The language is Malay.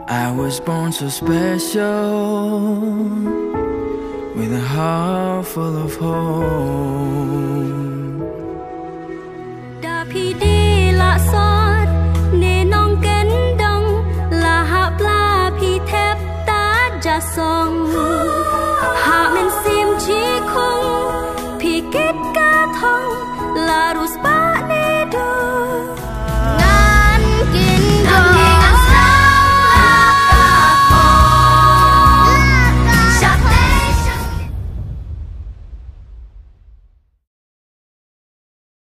I was born so special with a heart full of hope.